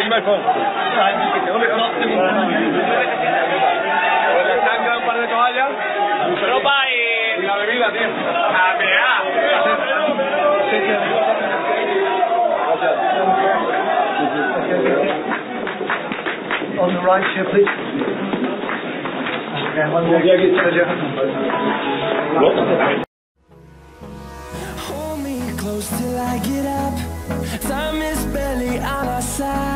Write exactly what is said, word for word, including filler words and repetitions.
my phone. Le sangran un par de toallas. Ropa y... y la bebida, tío. ¡A mear! On the right here, please. Okay, one more. Hold me close till I get up. Time is barely on our side.